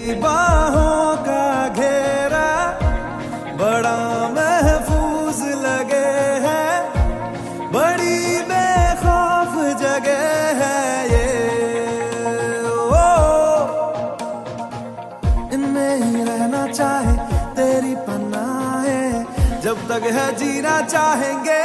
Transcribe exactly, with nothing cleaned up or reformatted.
बाहों का घेरा बड़ा महफूज लगे है, बड़ी बेखौफ जगह है ये। ओ इनमें ही रहना चाहे तेरी पनाह है, जब तक है जीना चाहेंगे